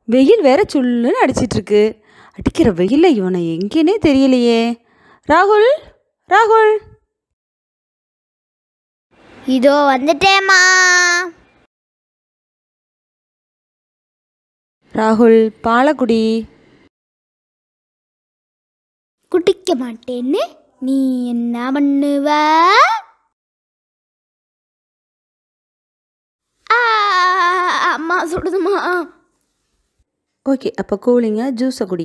வெயில் வேற சுள்ளுன்னு அடிச்சிட்ருக்கு. அடிக்கிற வெயில்ல இவனை எங்கேனே தெரியலையே. ராகுல், ராகுல். இதோ வந்துட்டேம்மா. ராகுல், பாலக்குடி. குடிக்க மாட்டேன்னு நீ என்ன பண்ணுவ? அம்மா சுடுதுமா. ஓகே, அப்போ கூலிங்காக ஜூஸை குடி.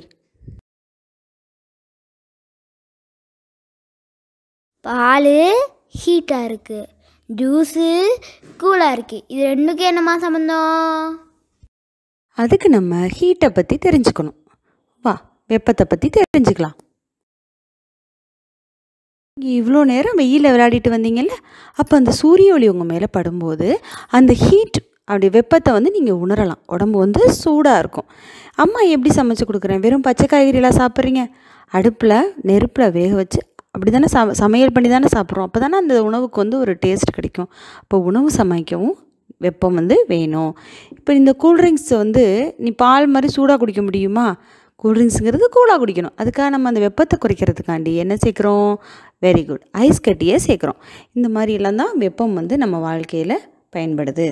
பால் ஹீட்டாக இருக்குது, ஜூஸு கூலாக இருக்குது. இது ரெண்டுக்கும் என்னம்மா சம்மந்தம்? அதுக்கு நம்ம ஹீட்டை பற்றி தெரிஞ்சுக்கணும். வா, வெப்பத்தை பற்றி தெரிஞ்சுக்கலாம். இவ்வளோ நேரம் வெயிலில் விளையாடிட்டு வந்தீங்கல்ல, அப்போ அந்த சூரிய ஒளி உங்கள் மேலே படும்போது அந்த ஹீட் அப்படி வெப்பத்தை நீங்கள் உணரலாம். உடம்பு சூடாக இருக்கும். அம்மா எப்படி சமைச்சு கொடுக்குறேன்? வெறும் பச்சை காய்கறியெல்லாம் சாப்பிட்றீங்க? அடுப்பில் நெருப்பில் வேக வச்சு அப்படி தானே சமையல் பண்ணி தானே சாப்பிட்றோம். அப்போ தானே அந்த உணவுக்கு ஒரு டேஸ்ட் கிடைக்கும். அப்போ உணவு சமைக்கவும் வெப்பம் வேணும். இப்போ இந்த கூல்ட்ரிங்க்ஸ் நீ பால் மாதிரி சூடாக குடிக்க முடியுமா? கூல்ட்ரிங்க்ஸுங்கிறது கூலாக குடிக்கணும். அதுக்காக நம்ம அந்த வெப்பத்தை குறைக்கிறதுக்காண்டி என்ன சேர்க்குறோம்? வெரி குட், ஐஸ் கட்டியே சேர்க்குறோம். இந்த மாதிரியெல்லாம் தான் வெப்பம் நம்ம வாழ்க்கையில் பயன்படுது.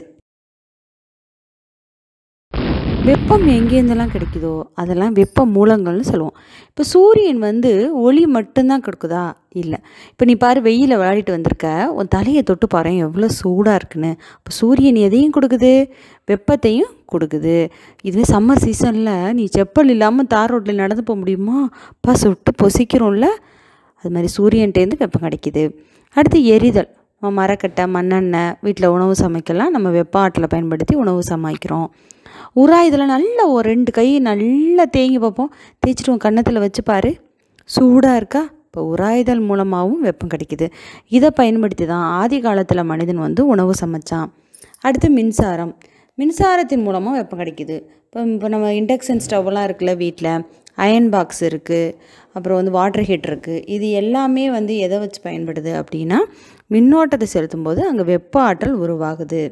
வெப்பம் எங்கேருந்தெல்லாம் கிடைக்குதோ அதெல்லாம் வெப்ப மூலங்கள்னு சொல்லுவோம். இப்போ சூரியன் ஒளி மட்டும்தான் கொடுக்குதா? இல்லை. இப்போ நீ பாரு, வெயிலில் விளையாடிட்டு வந்திருக்க, உன் தலையை தொட்டு பாரு எவ்வளோ சூடாக இருக்குன்னு. இப்போ சூரியன் எதையும் கொடுக்குது? வெப்பத்தையும் கொடுக்குது. இதுவே சம்மர் சீசனில் நீ செப்பல் இல்லாமல் தார் ரோட்டில் நடந்து போக முடியுமா? அப்பா சுட்டு பொசிக்கிறோம்ல. அது மாதிரி சூரியன்ட்டேருந்து வெப்பம் கிடைக்கிது. அடுத்து எரிதல். மரக்கட்டை, மண்ணெண்ணெய், வீட்டில் உணவு சமைக்கலாம் நம்ம வெப்ப ஆற்றலை பயன்படுத்தி உணவு சமைக்கிறோம். உராயுதெல்லாம் நல்லா ஒரு 2 கை நல்லா தேங்கி பார்ப்போம், தேய்ச்சிட்டு உன் கன்னத்தில் வச்சு பாரு, சூடாக இருக்கா? இப்போ உராயுதல் மூலமாகவும் வெப்பம் கிடைக்கிது. இதை பயன்படுத்தி தான் ஆதி காலத்தில் மனிதன் உணவு சமைச்சான். அடுத்து மின்சாரம். மின்சாரத்தின் மூலமாக வெப்பம் கிடைக்கிது. இப்போ நம்ம இண்டக்ஷன் ஸ்டவ்லாம் இருக்குல்ல வீட்டில், அயன் பாக்ஸ் இருக்குது, அப்புறம் வாட்டர் ஹீட்டர் இருக்குது. இது எல்லாமே எதை வச்சு பயன்படுது அப்படின்னா, மின்னோட்டத்தை செலுத்தும் போது அங்கே வெப்ப ஆற்றல் உருவாகுது.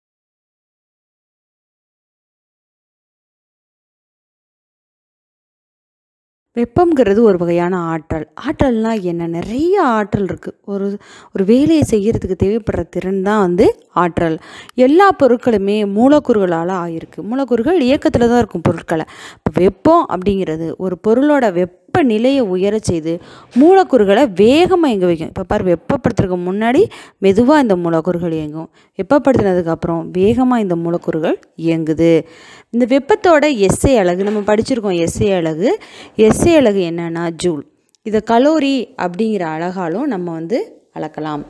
வெப்பம்ங்கிறது ஒரு வகையான ஆற்றல். ஆற்றல்னால் என்ன? நிறைய ஆற்றல் இருக்குது. ஒரு வேலையை செய்கிறதுக்கு தேவைப்படுற திறன் தான் ஆற்றல். எல்லா பொருட்களுமே மூலக்கூறுகளால் ஆகிருக்கு. மூலக்கூறுகள் இயக்கத்தில் தான் இருக்கும் பொருட்களை. இப்போ வெப்பம் அப்படிங்கிறது ஒரு பொருளோட வெப்பநிலையை உயர செய்து மூலக்கூறுகளை வேகமாக இயங்க வைக்கும். இப்போ பாரு, வெப்பப்படுத்துறதுக்கு முன்னாடி மெதுவாக இந்த மூலக்கூறுகள் இயங்கும், வெப்பப்படுத்தினதுக்கப்புறம் வேகமாக இந்த மூலக்கூறுகள் இயங்குது. இந்த வெப்பத்தோட எஸ்ஐ அலகு நம்ம படிச்சிருக்கோம். எஸ்ஐ அலகு என்னன்னா ஜூல். இதை கலோரி அப்படிங்கிற அலகாலும் நம்ம அளக்கலாம்.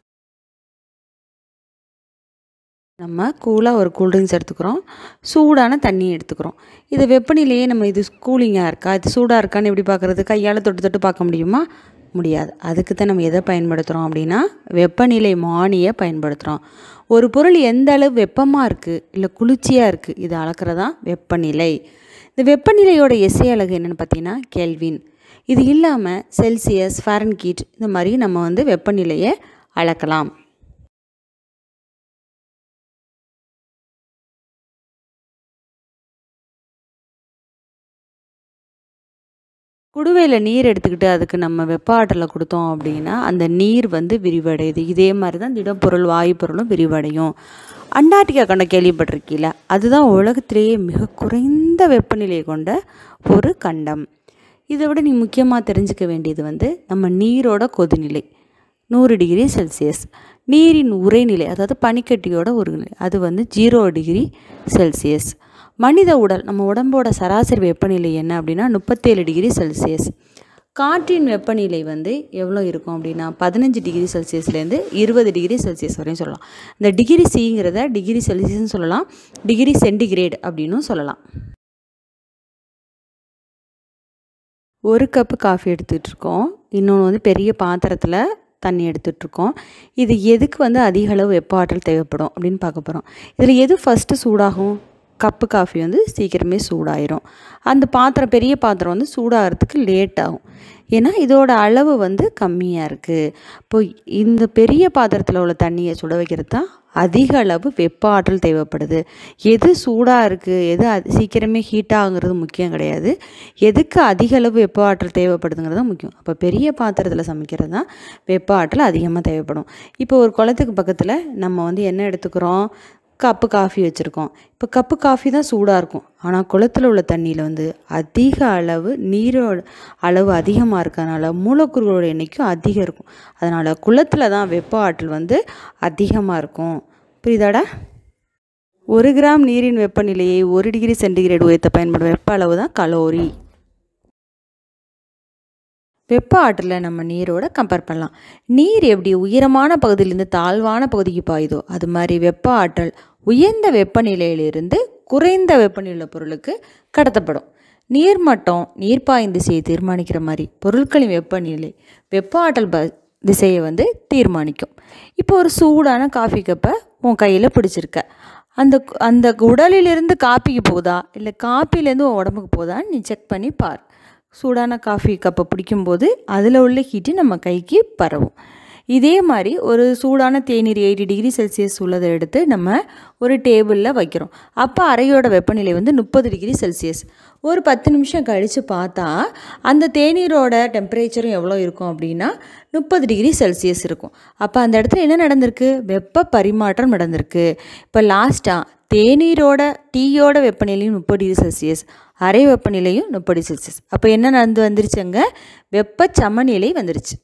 நம்ம கூலாக ஒரு கூல்ட்ரிங்க்ஸ் எடுத்துக்கிறோம், சூடான தண்ணி எடுத்துக்கிறோம். இது வெப்பநிலையே நம்ம இது கூலிங்காக இருக்கா, இது சூடாக இருக்கான்னு எப்படி பார்க்குறது? கையால் தொட்டு பார்க்க முடியுமா? முடியாது. அதுக்கு தான் நம்ம எதை பயன்படுத்துகிறோம் அப்படின்னா, வெப்பநிலை மானியை பயன்படுத்துகிறோம். ஒரு பொருள் எந்த அளவு வெப்பமாக இருக்குது இல்லை குளிர்ச்சியாக இருக்குது, இதை அளக்கிறதா வெப்பநிலை. இந்த வெப்பநிலையோட எஸ்ஐ அலகு என்னென்னு பார்த்தீங்கன்னா கெல்வின். இது இல்லாமல் செல்சியஸ், ஃபாரன்ஹீட் இந்த மாதிரி நம்ம வெப்பநிலையை அளக்கலாம். குடுவையில் நீர் எடுத்துக்கிட்டு அதுக்கு நம்ம வெப்ப ஆற்றலை கொடுத்தோம் அப்படின்னா அந்த நீர் விரிவடையுது. இதே மாதிரி தான் திடப்பொருள், வாயு பொருளும் விரிவடையும். அண்டார்டிகா கண்டம் கேள்விப்பட்டிருக்கீங்களா? அதுதான் உலகத்திலேயே மிக குறைந்த வெப்பநிலை கொண்ட ஒரு கண்டம். இதை விட நீ முக்கியமாக தெரிஞ்சுக்க வேண்டியது நம்ம நீரோட கொதிநிலை 100 டிகிரி செல்சியஸ். நீரின் உறைநிலை, அதாவது பனிக்கட்டியோட ஒரு நிலை, அது 0 டிகிரி செல்சியஸ். மனித உடல், நம்ம உடம்போட சராசரி வெப்பநிலை என்ன அப்படின்னா 37 டிகிரி செல்சியஸ். காற்றின் வெப்பநிலை எவ்வளோ இருக்கும் அப்படின்னா 15 டிகிரி செல்சியஸ்லேருந்து 20 டிகிரி செல்சியஸ் வரையும் சொல்லலாம். இந்த டிகிரி சிங்கிறத டிகிரி செல்சியஸ்ன்னு சொல்லலாம், டிகிரி சென்டிகிரேட் அப்படின்னும் சொல்லலாம். ஒரு கப்பு காஃபி எடுத்துகிட்டு இருக்கோம், இன்னொன்று பெரிய பாத்திரத்தில் தண்ணி எடுத்துகிட்ருக்கோம். இது எதுக்கு அதிக அளவு வெப்ப ஆற்றல் தேவைப்படும் அப்படின்னு பார்க்க போகிறோம். இதில் எது ஃபஸ்ட்டு சூடாகும்? கப்பு காஃபி சீக்கிரமே சூடாயிரும். அந்த பாத்திரம், பெரிய பாத்திரம் சூடாகிறதுக்கு லேட் ஆகும். ஏன்னா இதோட அளவு கம்மியாக இருக்குது. இப்போ இந்த பெரிய பாத்திரத்தில் உள்ள தண்ணியை சுட வைக்கிறது தான் அதிக அளவு வெப்ப ஆற்றல் தேவைப்படுது. எது சூடாக இருக்குது, எது சீக்கிரமே ஹீட் ஆகுங்கிறது முக்கியம் கிடையாது. எதுக்கு அதிக அளவு வெப்ப ஆற்றல் தேவைப்படுதுங்கிறது தான் முக்கியம். அப்போ பெரிய பாத்திரத்தில் சமைக்கிறது தான் வெப்ப ஆற்றல் அதிகமாக தேவைப்படும். இப்போ ஒரு குளத்துக்கு பக்கத்தில் நம்ம வந்து என்ன எடுத்துக்கிறோம், கப்பு காஃபி வச்சுருக்கோம். இப்போ கப்பு காஃபி தான் சூடாக இருக்கும். ஆனால் குளத்தில் உள்ள தண்ணியில் வந்து அதிக அளவு நீரோட அளவு அதிகமாக இருக்கறனால மூலக்கூறுகளோட எண்ணிக்கையும் அதிகம் இருக்கும். அதனால் குளத்தில் தான் வெப்ப ஆற்றல் வந்து அதிகமாக இருக்கும். புரியுதாடா? 1 கிராம் நீரின் வெப்பநிலையை 1 டிகிரி சென்டிகிரேடு உயர்த்த பயன்படும் வெப்ப அளவு தான் கலோரி. வெப்ப ஆற்றலை நம்ம நீரோட கம்பேர் பண்ணலாம். நீர் எப்படி உயரமான பகுதியிலேருந்து தாழ்வான பகுதிக்கு பாயுதோ அது மாதிரி வெப்ப ஆற்றல் உயர்ந்த வெப்பநிலையிலிருந்து குறைந்த வெப்பநிலை பொருளுக்கு கடத்தப்படும். நீர்மட்டம் நீர் பாயும் திசையை தீர்மானிக்கிற மாதிரி பொருட்களின் வெப்பநிலை வெப்ப ஆற்றல் திசையை வந்து தீர்மானிக்கும். இப்போ ஒரு சூடான காஃபி கப்பை உன் கையில் பிடிச்சிருக்க. அந்த அந்த உடலிலிருந்து காப்பிக்கு போகுதா இல்லை காப்பிலேருந்து உன் உடம்புக்கு போகுதான்னு நீ செக் பண்ணி பார். சூடான காஃபி கப்பை பிடிக்கும்போது அதில் உள்ள ஹீட்டு நம்ம கைக்கு பரவும். இதே மாதிரி ஒரு சூடான தேநீர் 80 டிகிரி செல்சியஸ் உள்ளதை எடுத்து நம்ம ஒரு டேபிளில் வைக்கிறோம். அப்போ அறையோட வெப்பநிலை வந்து 30 டிகிரி செல்சியஸ். ஒரு 10 நிமிஷம் கழித்து பார்த்தா அந்த தேநீரோட டெம்பரேச்சரும் எவ்வளோ இருக்கும் அப்படின்னா 30 டிகிரி செல்சியஸ் இருக்கும். அப்போ அந்த இடத்துல என்ன நடந்திருக்கு, வெப்ப பரிமாற்றம் நடந்திருக்கு. இப்போ லாஸ்ட்டாக தேநீரோட டீயோட வெப்பநிலையும் 30 டிகிரி செல்சியஸ், அறை வெப்பநிலையும் 30 டிகிரி செல்சியஸ். அப்போ என்ன வந்துருச்சு, அங்கே வெப்ப சமநிலை வந்துருச்சு.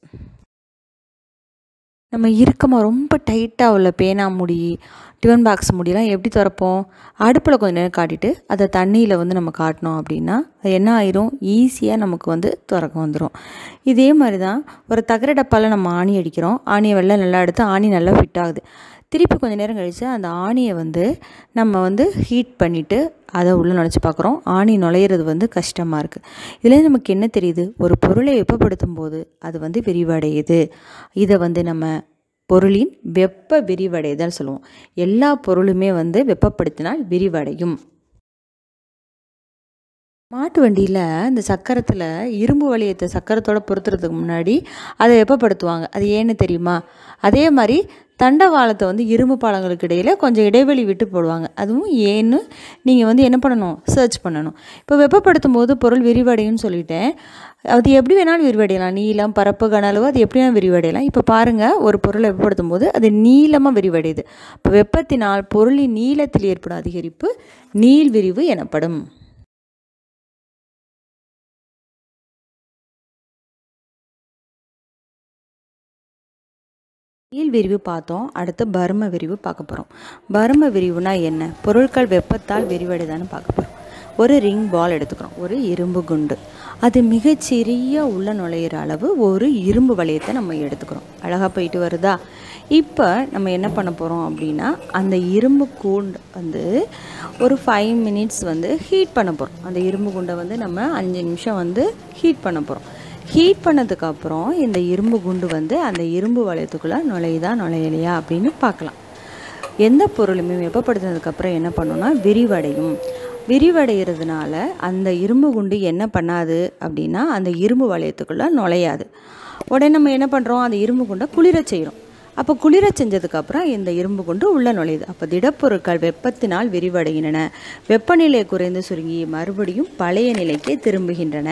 நம்ம இறுக்கமாக ரொம்ப டைட்டாக உள்ள பேனா முடி, டிஃபன் பாக்ஸ் முடியெல்லாம் எப்படி திறப்போம், அடுப்பில் கொஞ்சம் நேரம் காட்டிட்டு அதை தண்ணியில் வந்து நம்ம காட்டினோம் அப்படின்னா அது என்ன ஆயிரும், ஈஸியாக நமக்கு வந்து திறக்க வந்துடும். இதே மாதிரி தான் ஒரு தகர டப்பாவில் நம்ம ஆணி அடிக்கிறோம். ஆணியை நல்லா எடுத்து ஆணி நல்லா ஃபிட் ஆகுது. திருப்பி கொஞ்சம் நேரம் கழித்து அந்த ஆணியை வந்து நம்ம வந்து ஹீட் பண்ணிவிட்டு அதை உள்ளே நுழைச்சி பார்க்குறோம். ஆணி நுழையிறது வந்து கஷ்டமாக இருக்குது. இதுலேருந்து நமக்கு என்ன தெரியுது, ஒரு பொருளை வெப்பப்படுத்தும் போது அது வந்து விரிவடையுது. இதை வந்து நம்ம பொருளின் வெப்ப விரிவடைதல் சொல்லுவோம். எல்லா பொருளுமே வந்து வெப்பப்படுத்தினால் விரிவடையும். மாட்டு வண்டியில் இந்த சக்கரத்தில் இரும்பு வளையத்தை சக்கரத்தோடு பொருத்துறதுக்கு முன்னாடி அதை வெப்பப்படுத்துவாங்க. அது ஏன்னு தெரியுமா? அதே மாதிரி தண்டவாளத்தை வந்து இரும்பு பாலங்களுக்கு இடையில் கொஞ்சம் இடைவெளி விட்டு போடுவாங்க. அதுவும் ஏன்னு நீங்கள் வந்து என்ன பண்ணணும், சர்ச் பண்ணணும். இப்போ வெப்பப்படுத்தும் போது பொருள் விரிவடையும்னு சொல்லிட்டேன். அது எப்படி வேணாலும் விரிவடையலாம். நீளம், பரப்பு, கன அளவு அது எப்படி வேணாலும் விரிவடையலாம். இப்போ பாருங்கள், ஒரு பொருளை வெப்பப்படுத்தும் போது அது நீளமாக விரிவடையுது. இப்போ வெப்பத்தினால் பொருளின் நீளத்தில் ஏற்படும் அதிகரிப்பு நீள்விரிவு எனப்படும். நீள்விரிவு பார்த்தோம். அடுத்து பரும விரிவு பார்க்க போகிறோம். பரும விரிவுனா என்ன, பொருட்கள் வெப்பத்தால் விரிவடைதான்னு பார்க்க போகிறோம். ஒரு ரிங் பால் எடுத்துக்கிறோம், ஒரு இரும்பு குண்டு. அது மிகச்சிறிய உள்ள நுழையிற அளவு ஒரு இரும்பு வளையத்தை நம்ம எடுத்துக்கிறோம். அழகாக போயிட்டு வருதா? இப்போ நம்ம என்ன பண்ண போகிறோம் அப்படின்னா அந்த இரும்பு கூண்டு வந்து ஒரு 5 மினிட்ஸ் வந்து ஹீட் பண்ண போகிறோம். அந்த இரும்பு குண்டை வந்து நம்ம 5 நிமிஷம் வந்து ஹீட் பண்ண போகிறோம். ஹீட் பண்ணதுக்கப்புறம் இந்த இரும்பு குண்டு வந்து அந்த இரும்பு வளையத்துக்குள்ளே நுழையுதா நுழையலையா அப்படின்னு பார்க்கலாம். எந்த பொருளுமே வெப்பப்படுத்தினதுக்கப்புறம் என்ன பண்ணோன்னா விரிவடையும். விரிவடைகிறதுனால அந்த இரும்பு குண்டு என்ன பண்ணாது அப்படின்னா அந்த இரும்பு வளையத்துக்குள்ளே நுழையாது. உடனே நம்ம என்ன பண்ணுறோம், அந்த இரும்பு குண்டை குளிர செய்கிறோம். அப்போ குளிர செஞ்சதுக்கப்புறம் இந்த இரும்பு குண்டு உள்ளே நுழையுது. அப்போ திடப்பொருட்கள் வெப்பத்தினால் விரிவடைகின்றன. வெப்பநிலை குறைந்து சுருங்கி மறுபடியும் பழைய நிலைக்கே திரும்புகின்றன.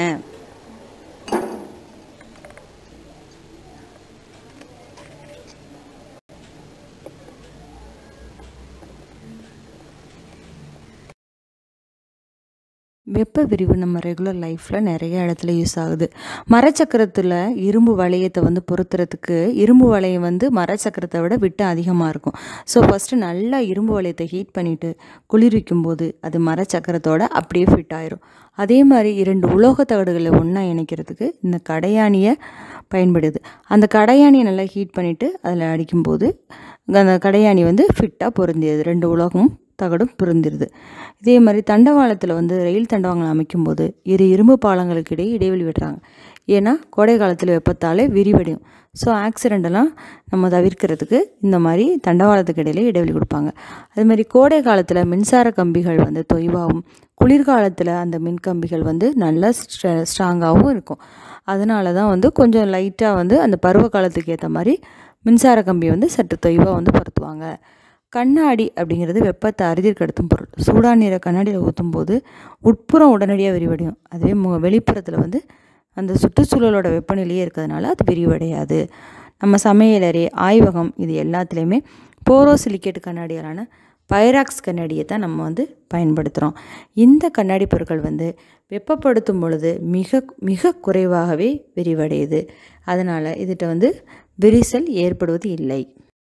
வெப்ப விரிவு நம்ம ரெகுலர் லைஃப்பில் நிறைய இடத்துல யூஸ் ஆகுது. மரச்சக்கரத்தில் இரும்பு வளையத்தை வந்து பொருத்துறதுக்கு இரும்பு வளையம் வந்து மரச்சக்கரத்தை விட விட்டு அதிகமாக இருக்கும். ஸோ ஃபஸ்ட்டு நல்லா இரும்பு வளையத்தை ஹீட் பண்ணிவிட்டு குளிர்விக்கும் போது அது மரச்சக்கரத்தோடு அப்படியே ஃபிட் ஆயிரும். அதே மாதிரி 2 உலோக தகடுகளை ஒன்றா இணைக்கிறதுக்கு இந்த கடையாணியை பயன்படுது. அந்த கடையாணியை நல்லா ஹீட் பண்ணிவிட்டு அதில் அடிக்கும்போது அந்த கடையாணி வந்து ஃபிட்டாக பொருந்தியது. 2 உலோகமும் தகடும் பொருந்திருது. இதே மாதிரி தண்டவாளத்தில் வந்து ரயில் தண்டவாளங்கள் அமைக்கும்போது இரும்பு பாலங்களுக்கு இடையே இடைவெளி விடுறாங்க. ஏன்னா கோடை காலத்தில் வெப்பத்தாலே விரிவடையும். ஸோ ஆக்சிடெண்டெல்லாம் நம்ம தவிர்க்கிறதுக்கு இந்த மாதிரி தண்டவாளத்துக்கு இடையில இடைவெளி கொடுப்பாங்க. அதுமாதிரி கோடை காலத்தில் மின்சார கம்பிகள் வந்து தொய்வாகவும் குளிர்காலத்தில் அந்த மின்கம்பிகள் வந்து நல்லா ஸ்ட்ராங்காகவும் இருக்கும். அதனால தான் வந்து கொஞ்சம் லைட்டாக வந்து அந்த பருவ காலத்துக்கு ஏற்ற மாதிரி மின்சார கம்பியை வந்து சற்று தொய்வாக வந்து பொருத்துவாங்க. கண்ணாடி அப்படிங்கிறது வெப்பத்தை அறுதிற்கடுத்தும் பொருள். சூடான நீரை கண்ணாடியில் ஊற்றும்போது உட்புறம் உடனடியாக விரிவடையும். அதுவே வெளிப்புறத்தில் வந்து அந்த சுற்றுச்சூழலோட வெப்பநிலையே இருக்கிறதுனால அது விரிவடையாது. நம்ம சமையலறை, ஆய்வகம் இது எல்லாத்துலேயுமே போரோசிலிகேட் கண்ணாடிகளான பைராக்ஸ் கண்ணாடியை தான் நம்ம வந்து பயன்படுத்துகிறோம். இந்த கண்ணாடி பொருட்கள் வந்து வெப்பப்படுத்தும் பொழுது மிக மிக குறைவாகவே விரிவடையுது. அதனால் இதுகிட்ட வந்து விரிசல் ஏற்படுவது இல்லை.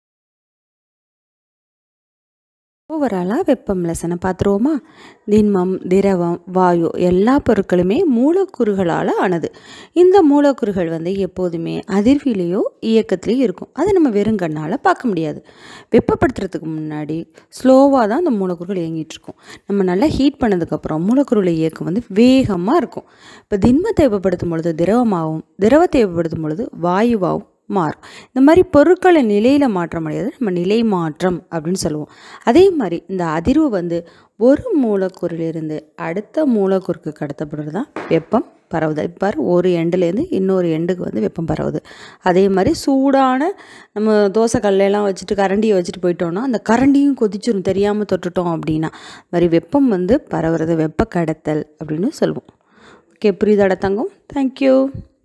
ஓவராலாக வெப்பம் லெசனை பார்த்துருவோமா? திண்மம், திரவம், வாயு எல்லா பொருட்களுமே மூலக்கூறுகளால் ஆனது. இந்த மூலக்கூறுகள் வந்து எப்போதுமே அதிர்விலையோ இயக்கத்துலேயோ இருக்கும். அதை நம்ம வெறுங்கண்ணால் பார்க்க முடியாது. வெப்பப்படுத்துறதுக்கு முன்னாடி ஸ்லோவாக தான் அந்த மூலக்கூறுகள் இயங்கிட்டுருக்கும். நம்ம நல்லா ஹீட் பண்ணதுக்கப்புறம் மூலக்கூறுகளை இயக்கம் வந்து வேகமாக இருக்கும். இப்போ திண்மத்தை வெப்பப்படுத்தும் பொழுது திரவமாகவும், திரவத்தை வெப்பப்படுத்தும் பொழுது வாயுவாகவும் மாறும். இந்த மாதிரி பொருட்களை நிலையில் மாற்ற முடியாது, நம்ம நிலை மாற்றம் அப்படின்னு சொல்லுவோம். அதே மாதிரி இந்த அதிர்வு வந்து ஒரு மூலக்கூறிலிருந்து அடுத்த மூலக்கூறுக்கு கடத்தப்படுறது தான் வெப்பம் பரவுது. இப்போ ஒரு எண்டுலேருந்து இன்னொரு எண்டுக்கு வந்து வெப்பம் பரவுது. அதே மாதிரி சூடான நம்ம தோசை கல்லையெல்லாம் வச்சுட்டு கரண்டியை வச்சுட்டு போயிட்டோம்னா அந்த கரண்டியும் கொதிச்சிடும் தெரியாமல் தொட்டுட்டோம் அப்படின்னா. மாதிரி வெப்பம் வந்து பரவுறது வெப்ப கடத்தல் அப்படின்னு சொல்லுவோம். ஓகே, புரியுதாடா தங்கம்? தேங்க்யூ.